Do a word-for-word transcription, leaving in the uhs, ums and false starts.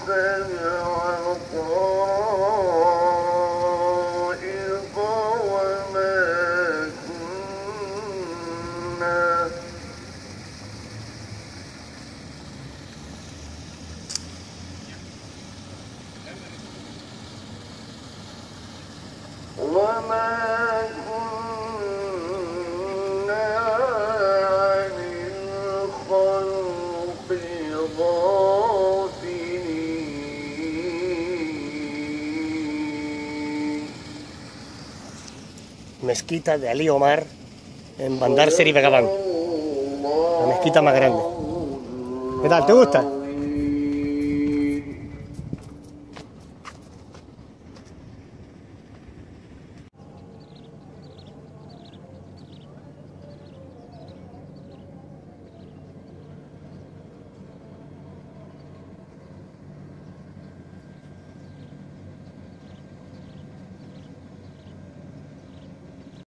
وما كنا عن الخلق غافلين. Mezquita de Ali Omar en Bandar Seri Begawan, la mezquita más grande. ¿Qué tal? ¿Te gusta?